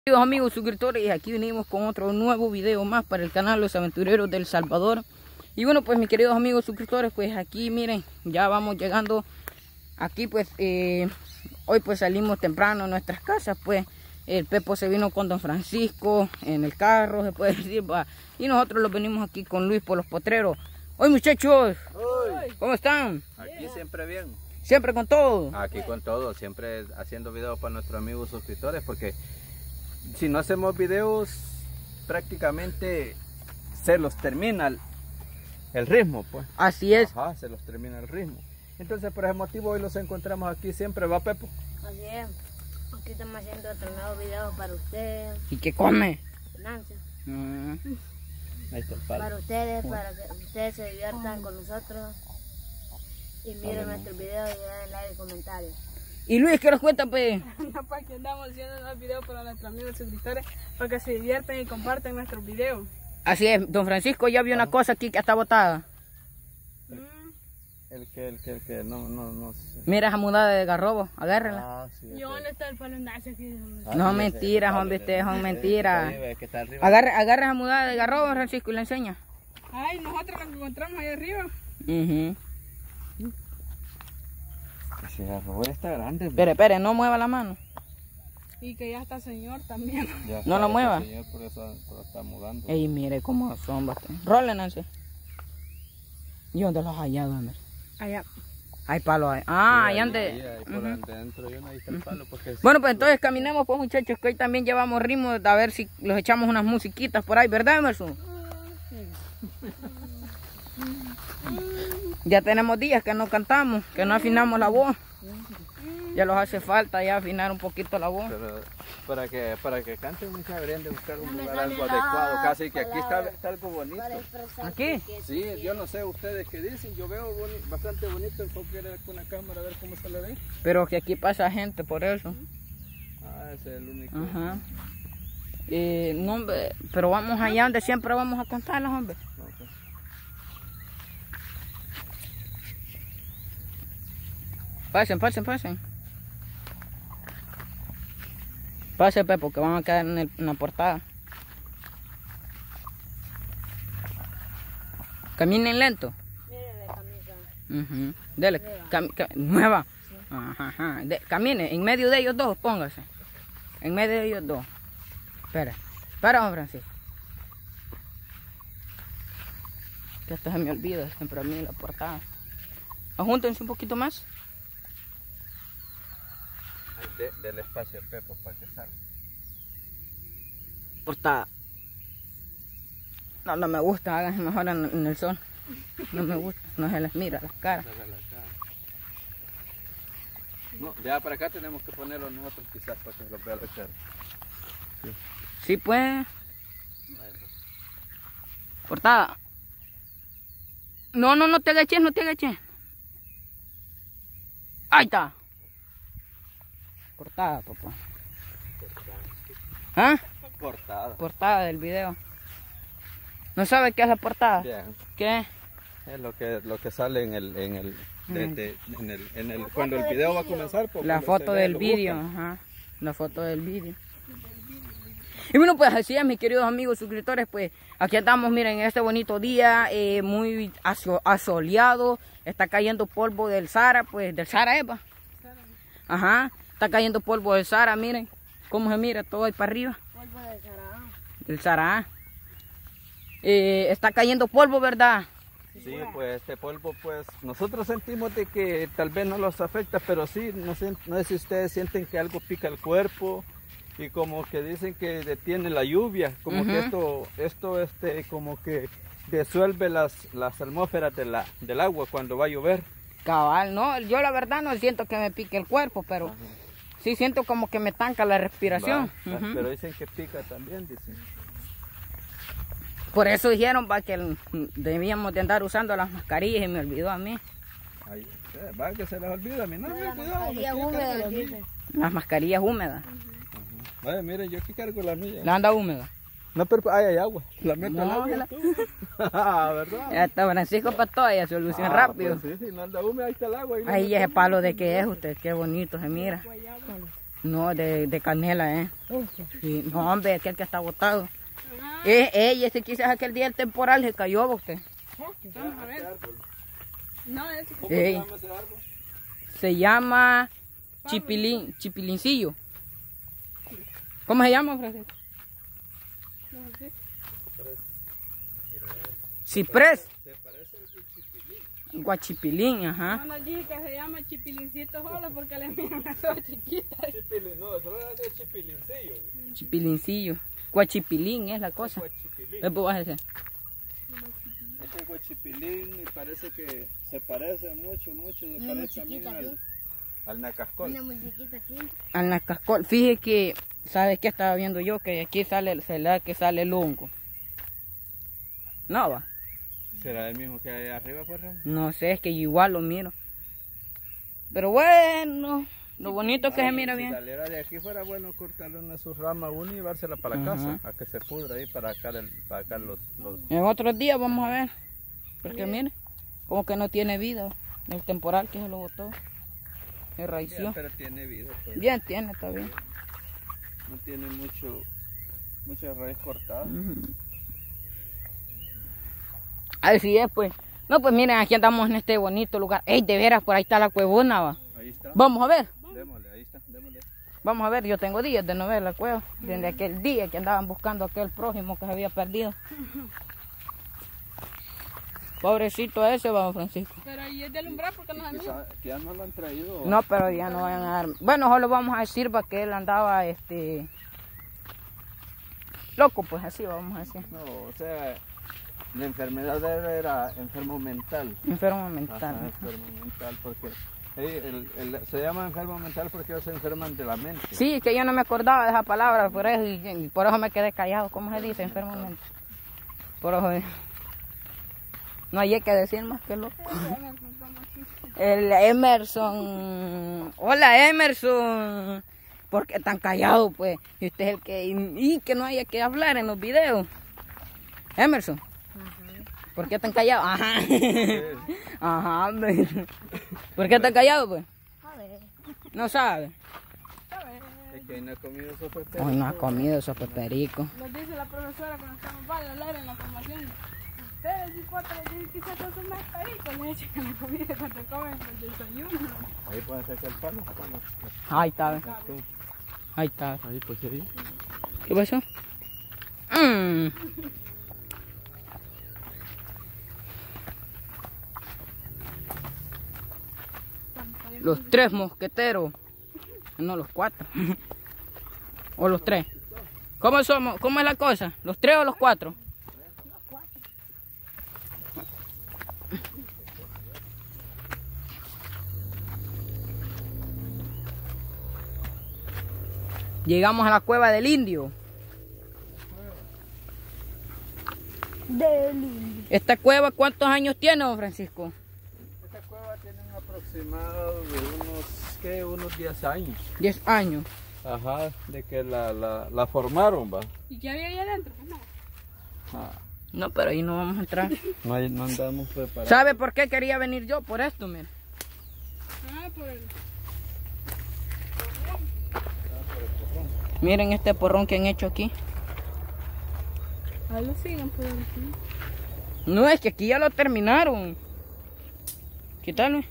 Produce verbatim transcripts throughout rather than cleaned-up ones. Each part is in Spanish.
Queridos amigos suscriptores, aquí venimos con otro nuevo video más para el canal Los Aventureros del Salvador. Y bueno, pues mis queridos amigos suscriptores, pues aquí miren, ya vamos llegando aquí. Pues eh, hoy pues salimos temprano a nuestras casas. Pues el Pepo se vino con don Francisco en el carro, se puede decir, va. Y nosotros los venimos aquí con Luis por los potreros. Hoy muchachos, Hoy. ¿cómo están? Aquí siempre bien. Siempre con todo. Aquí con todo, siempre haciendo videos para nuestros amigos suscriptores, porque si no hacemos videos prácticamente se los termina el, el ritmo, pues. Así es. Ajá, se los termina el ritmo. Entonces por ese motivo hoy los encontramos aquí siempre, ¿va, Pepo? Así es. Aquí estamos haciendo otro nuevo video para ustedes. ¿Y qué come? Nancy. Mm. Ahí está el palo. Para ustedes, para que ustedes se diviertan con nosotros. Y miren nuestros videos y den like y comentarios. Y Luis, ¿qué nos cuenta, pues? No, para que andamos haciendo unos videos para nuestros amigos suscriptores, para que se diviertan y compartan nuestros videos. Así es, don Francisco ya vio una cosa aquí que está botada. El que, el que, el que, no, no, no sé. Mira esa mudada de garrobo, agárrala. Ah, sí. ¿Y dónde está el palo enlace aquí? Ah, No, sí, mentiras, ese, hombre, ese, ustedes son ese, mentiras. ahí ve que está arriba. Agarra, agarra esa mudada de garrobo, Francisco, y la enseña. Ay, nosotros nos encontramos ahí arriba. Uh-huh. Ese garrobo está grande. Espere, espere, no mueva la mano. Y que ya está señor también. Ya No está, lo mueva. ese señor por eso, por eso está mudando. Ey, mire cómo son, bastante. Rolen, Nancy. ¿Y dónde los has hallado, hombre? Allá. Hay palo ahí. Ah, Sí, ahí ahí, ande. ahí, ahí por adentro, yo no ahí está el palo, porque Bueno, pues entonces caminemos, pues muchachos, que hoy también llevamos ritmo, a ver si los echamos unas musiquitas por ahí, ¿verdad, Emerson? Ya tenemos días que no cantamos, que no afinamos la voz. Ya los hace falta ya afinar un poquito la voz. Pero para que para que canten muchas deberían de buscar un me lugar sale algo la adecuado, casi que aquí está, palabra. está algo bonito. Para expresar ¿Aquí? que- Sí, yo no sé ustedes qué dicen, yo veo boni- bastante bonito, enfoque con la cámara a ver cómo se le ve. Pero que aquí pasa gente, por eso. Ah, ese es el único. Ajá. Eh, no, hombre, pero vamos allá donde siempre vamos a cantarlos, hombre. Ok. Pasen, pasen, pasen. Pasen, Pepo, que van a quedar en, el- en la portada. Caminen lento. Miren la camisa. Ujú. Dele, cam- ca- nueva. Ajá, ajá. De- camine, en medio de ellos dos, póngase. En medio de ellos dos. Espera, espera, Juan Francisco. Que esto se me olvida, siempre a mí la portada. Ajúntense un poquito más. De, del espacio al Pepo para que salga. Portada. No, no me gusta, háganse mejor en, en el sol. No me gusta, no se les mira las caras. Saca la cara. No, ya para acá tenemos que ponerlo nosotros quizás para que lo vea la cara. Sí, pues. Portada. No, no, no te agaches, no te agaches. Ahí está. Portada, papá. ¿Ah? Cortada. Portada del video. ¿No sabe qué es la portada? Bien. ¿Qué? Es lo que lo que sale en el en el, de- Mm. de- en el, en el cuando el video va a comenzar. pues, La cuando foto se vea, del lo vídeo, buscan. ajá. La foto del vídeo. Y bueno, pues así es, mis queridos amigos suscriptores, pues aquí estamos, miren, en este bonito día, eh, muy aso- asoleado, está cayendo polvo del Sahara, pues del Sahara, Eva. Ajá, está cayendo polvo del Sahara, miren, cómo se mira todo ahí para arriba, Polvo de Sarao. del Sahara. Eh, está cayendo polvo, ¿verdad? Sí, pues este polvo, pues nosotros sentimos de que tal vez no los afecta, pero sí, no sé, no sé si ustedes sienten que algo pica el cuerpo y como que dicen que detiene la lluvia, como que Ujú. esto, esto, este, como que disuelve las, las atmósferas de la, del agua cuando va a llover. Cabal, no, yo la verdad no siento que me pique el cuerpo, pero sí siento como que me tanca la respiración. Va, va, Ujú. Pero dicen que pica también, dicen. Por eso dijeron va, que mm, debíamos de andar usando las mascarillas y me olvidó a mí. Ahí, eh, va que se les olvida a mí, no, No, no, la cuidado, mascarilla aquí húmeda, cargo la mía. dicen. Las mascarillas húmedas. Vaya, mire, yo aquí cargo la mía. La anda húmeda. No, pero ay, hay agua. La meto al No, agua. la- tú. Ah, ¿verdad? Ya está Francisco Patoya, solución Ah, rápido. pues sí, si no anda húmeda, ahí está el agua. Ahí la Ahí meto. ese palo de que es usted, qué bonito se mira. No, de, de canela, ¿eh? Ese. Sí. No, hombre, aquel que está botado. Ah, Eh, ey, ese quizás aquel día el temporal se cayó, usted. vamos a ver. No, ese ¿Cómo Ey. se llama ese árbol? Se llama chipilín, chipilincillo. ¿Cómo se llama, Francisco? no sé. Ciprés. Se parece al chipilín. Guachipilín, ajá. No nos dije que se llama chipilincito solo porque le miran las ojos chiquitas. Chipilín, no, eso era de chipilincillo. Chipilincillo. Guachipilín es la cosa. Guachipilín. Después vas a decir. Este guachipilín y parece que se parece mucho, mucho, se Una parece también musiquita al, aquí. al nacascol. Una musiquita aquí. Al nacascol. Fíjese que, ¿sabes qué estaba viendo yo? Que de aquí sale, se le da que sale el hongo. No va. ¿Será el mismo que hay arriba, por ejemplo? No sé, es que yo igual lo miro. Pero bueno, lo bonito es que se mira Si bien. saliera de aquí fuera bueno cortarle una su rama una y llevársela para la Ajá. casa, a que se pudra ahí para acá, el, para acá los, los... En otros días vamos a ver. Porque mire, como que no tiene vida. El temporal que se lo botó. El Ya, raició. pero tiene vida, pues. Bien tiene, está bien. No tiene mucho, mucha raíz cortada. Ujú. Así es, pues. No, pues miren, aquí andamos en este bonito lugar. Ey, de veras, por ahí está la cuevona, va. Ahí está. Vamos a ver. Démosle, ahí está, démosle. Vamos a ver, yo tengo días de no ver la cueva. Desde aquel día que andaban buscando a aquel prójimo que se había perdido. Pobrecito ese, vamos, Francisco. Pero ahí es de alumbrar porque no es mío. Quizá que ya no lo han traído. No, pero ya no vayan a dar. Bueno, solo vamos a decir va que él andaba, este... loco, pues así vamos a decir. No, o sea, la enfermedad de él era enfermo mental. Enfermo Ajá, mental. enfermo mental, porque eh, el- el- se llama enfermo mental porque ellos se enferman de la mente. Sí, que yo no me acordaba de esa palabra, por eso, y, y por eso me quedé callado. ¿Cómo se dice? Enfermo mental. Por eso... eh, no hay que decir más que loco. El Emerson. Hola, Emerson. ¿Por qué tan callado, pues? Y usted es el que... Y que no haya que hablar en los videos. Emerson. ¿Por qué tan callado? Ajá. Ajá, hombre. ¿Por qué tan callado, pues? A ver. No sabe. Es que no ha comido sopa de Hoy no ha comido sopa de perico. Nos dice la profesora cuando estamos para hablar en la formación. Ustedes y cuatro dicen que quizás son más pericos, le echan a la comida cuando comen el desayuno. Ahí pueden sacar el palo. palo. Ahí está. ve. Ahí está. Ahí pues ahí. ¿Qué pasó? Mm. Los tres mosqueteros. No, los cuatro. O los tres. ¿Cómo somos? ¿Cómo es la cosa? ¿Los tres o los cuatro? Llegamos a la cueva del indio. Del indio. ¿Esta cueva cuántos años tiene, don Francisco? Esta cueva tiene un aproximado de unos, ¿qué? Unos diez años. Diez años. Ajá, de que la, la, la formaron, va. ¿Y qué había ahí adentro? Pues no. Ah, No, pero ahí no vamos a entrar. no, hay- no andamos preparados. ¿Sabe por qué quería venir yo? Por esto, mire. Ah, por el... Miren este porrón que han hecho aquí. Ahí lo siguen por aquí. No, es que aquí ya lo terminaron. ¿Qué tal?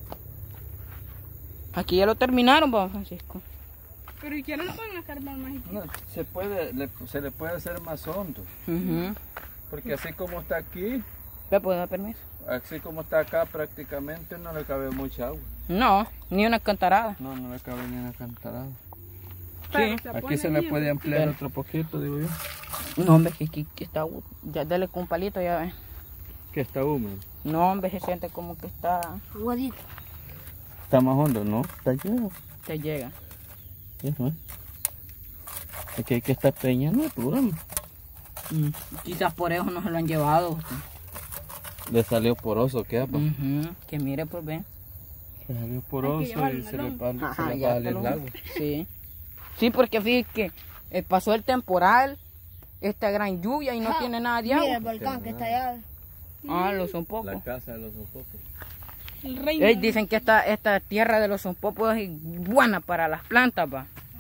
Aquí ya lo terminaron, don Francisco. Pero ¿y qué no lo pueden escarbar más? No, se, puede, le- se le puede hacer más hondo. Ujú. Porque así como está aquí, ¿Me puede dar permiso? así como está acá, prácticamente no le cabe mucha agua. No, ni una cantarada. No, no le cabe ni una cantarada. Sí. Aquí se le puede ampliar otro poquito, digo yo. No, hombre, que aquí que está... Ya dele con un palito, ya ve. Que está húmedo. No, hombre, se siente como que está... Aguadito. Está más hondo, ¿no? Está lleno. Te llega. Eso es. Es que hay que estar peñando, tú, ¿no? Mm. Quizás por eso no se lo han llevado. Le salió poroso, ¿qué? apa? Ujú. Que mire, pues ven. Le salió poroso llevarlo y se le, melón. pa- se Ajá, le ya va a salir te el lo- agua. Sí. Sí, porque fíjate que eh, pasó el temporal, esta gran lluvia y no Ajá. tiene nada de Mira el agua. volcán que está allá. Ah, los son La pocos. casa de los opopos. El reino. Ey, dicen que esta, esta tierra de los sonpopos es buena para las plantas, va.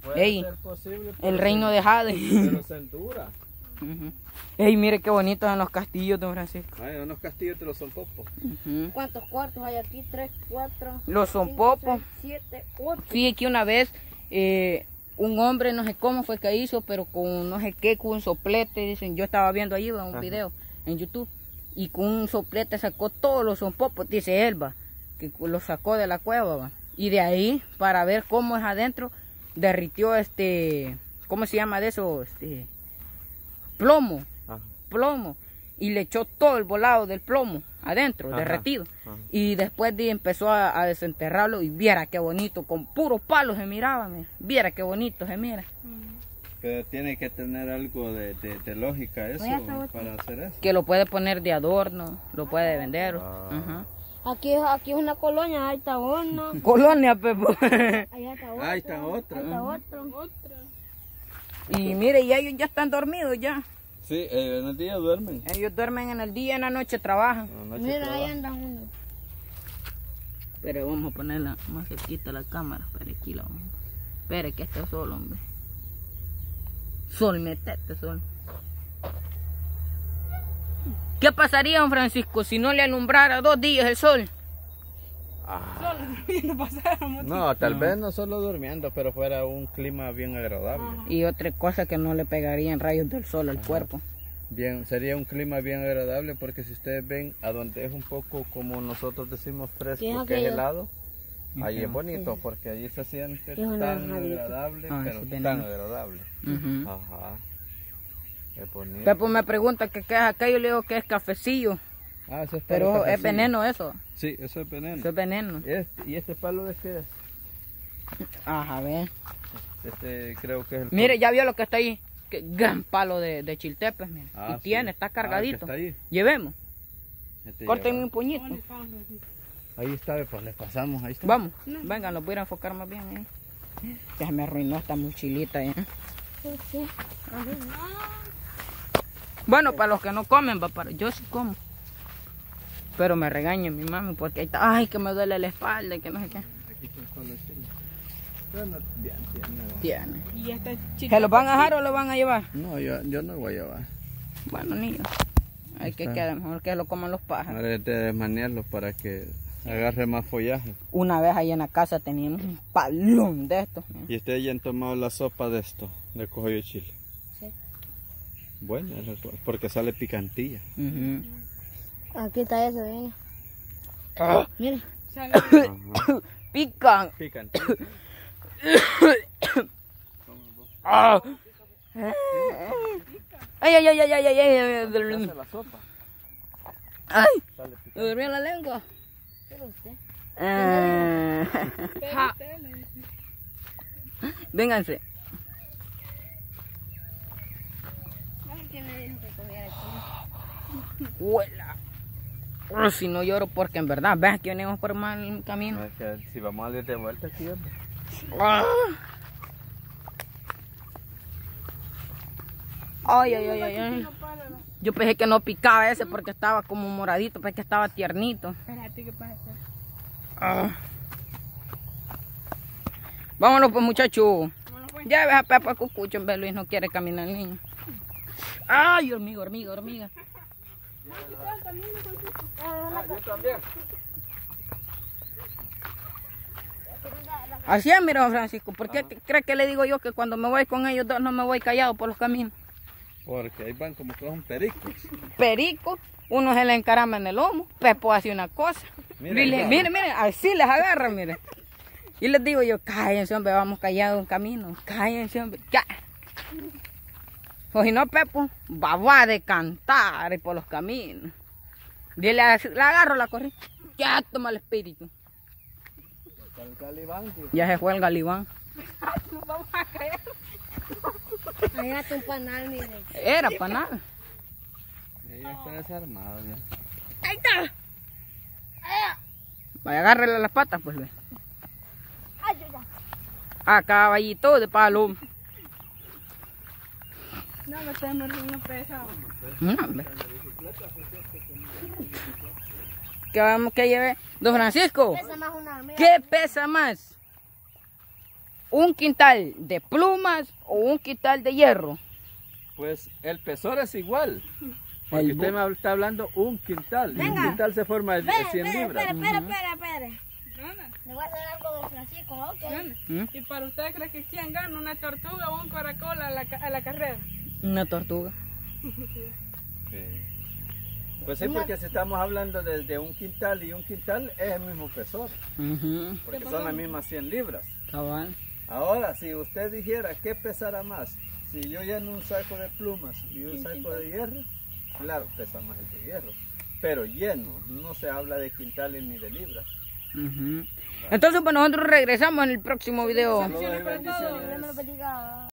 Puede Ey, ser posible, el pero reino se- de Jade. Pero se endura. Ujú. Ey, mire qué bonitos son los castillos, don Francisco. Ay, unos castillos te los son popos. Ujú. ¿Cuántos cuartos hay aquí? Tres, cuatro, Los son cinco, popos. seis, siete, ocho. Fíjate que una vez eh, un hombre, no sé cómo fue que hizo, pero con no sé qué, con un soplete, dicen, yo estaba viendo ahí va, un Ajá. video en YouTube, y con un soplete sacó todos los sonpopos, dice él, va, que los sacó de la cueva, va. Y de ahí, para ver cómo es adentro, derritió este, ¿cómo se llama de eso? Este, plomo, Ajá. plomo, y le echó todo el volado del plomo adentro, Ajá. derretido. Ajá. Y después de empezó a, a desenterrarlo y viera qué bonito, con puros palos se miraba, mira. Viera qué bonito se mira. Pero tiene que tener algo de, de, de lógica eso Oye, está otro. para hacer eso. Que lo puede poner de adorno, lo puede vender. Ah. Ajá. Aquí, aquí es una colonia, ahí está una. Colonia, Pepo. Allá está otra. Ahí está otra. Ahí está otro. Otra. Y mire, ya ellos ya están dormidos ya. Sí, eh, en el día duermen. Ellos duermen en el día, en la noche trabajan. En la noche Mira, ahí trabajan. anda uno. Pero vamos a ponerla más cerquita la cámara. Espere, aquí la vamos. Espere, que está sol, hombre. Sol, metete, sol. ¿Qué pasaría, don Francisco, si no le alumbrara dos días el sol? Solo viendo pasar. No, tal vez no solo durmiendo, pero fuera un clima bien agradable. Y otra cosa que no le pegarían rayos del sol al cuerpo. Bien, sería un clima bien agradable porque si ustedes ven a donde es un poco como nosotros decimos fresco, ¿Qué es que es aquello? helado, ahí es bonito porque allí se siente Es una tan bajadita. agradable, Ah, pero sí, tan veneno. agradable. Ujú. Ajá. Es bonito. Pepo me pregunta que qué es acá, yo le digo que es cafecillo, Ah, eso es palo pero es cafecillo. veneno eso, Sí, eso es veneno. eso es veneno. Este- ¿Y este palo de qué es? Ajá, a ver. Este creo que es el... Mire, ya vio lo que está ahí, que gran palo de, de chiltepes, mire. Ah, y sí. tiene, está Ah, que cargadito. está ahí. Llevemos, Este córtenme ya un puñito. va. Ahí está, pues le pasamos, ahí está. Vamos, vengan, los voy a ir a enfocar más bien ahí. Ya me arruinó esta mochilita ya. Sí. Bueno, para los que no comen, va, para yo sí como. Pero me regaña mi mami porque ahí está, ay, que me duele la espalda y que no sé qué. Aquí está el palo de chile. Bueno, bien, tiene, va. Tiene. Y esta chica. ¿Se los van a dejar o lo van a llevar? No, yo, yo no voy a llevar. Bueno, niños. Hay que Está. quedar mejor que lo coman los pájaros. Ahora es de desmanearlo para que agarre más follaje. Una vez ahí en la casa teníamos un palón de estos. Y ustedes ya han tomado la sopa de esto, de cojollo de chile. Sí. Bueno, porque sale picantilla. Ujú. Aquí está ese, ven. Ah, Mira. Sale. Ajá. pican. Picantilla. Ah. Ay, ay, ay, ay, ay, ay, ay, ay, Hace la sopa. ay, Sale me picante. durmió la lengua. Pero usted. Ah. Pero usted le dice. Vénganse. Ay, ¿quién me dijo que comiera aquí? Huela. Oh, si no lloro porque en verdad, ves que venimos por mal camino. No, es que si vamos a ir de vuelta aquí, hombre. Ah. Ay, ay, ay, ay, ay. No para, no. Yo pensé que no picaba ese porque estaba como moradito, pensé que estaba tiernito. Espérate, ¿qué pasa? Ah. Vámonos pues, muchachos. Bueno, pues. Ya ves a Pepa Cucucho, en vez Luis no quiere caminar el niño. Ay, hormiga, hormiga, hormiga. Yo también. Así es, mira, don Francisco. ¿Por qué cree que le digo yo que cuando me voy con ellos dos no me voy callado por los caminos? Porque ahí van como que son pericos. Perico, uno se le encarama en el lomo, Pepo hace una cosa. Mira, Mire, mira. mire, mire, así les agarra, mire. Y les digo yo, cállense, hombre, vamos callados en camino. Cállense, hombre, ya. O si no, Pepo, va a decantar por los caminos. Dile, le agarro la corriente. Ya toma el espíritu. El talibán, tío. Ya se fue el galibán. Nos vamos a caer. Allá está un panal, mire. Era para nada. Ella está desarmado ya. Ahí está. Vaya, agárrele las patas, pues. Ve. Ay, ya, ya. Ah, caballito de palo. No, me está mordiendo pesado. No, hombre. ¿Qué vamos que lleve? Don Francisco, Pesa más una hormiga. ¿qué pesa más? ¿Un quintal de plumas o un quintal de hierro? Pues el pesor es igual. Porque El usted bu- me está hablando un quintal. Y un Venga. quintal se forma de Espera, cien espera, libras. espera, espera, espera, espera. Gana, Le voy a hacer algo de Francisco, ¿ok? gana. ¿Mm? ¿Y para usted cree que quién gana, una tortuga o un caracol a la, ca- a la carrera? Una tortuga. Sí. Pues sí, porque si estamos hablando de, de un quintal y un quintal es el mismo pesor. Ujú, Porque son las mismas cien libras. cabal. Ahora, si usted dijera qué pesará más, si yo lleno un saco de plumas y un saco de hierro, claro, pesa más el de hierro. Pero lleno, no se habla de quintales ni de libras. Ujú. Entonces, pues nosotros regresamos en el próximo video. Saludos y Dios me lo bendiciones. bendiga.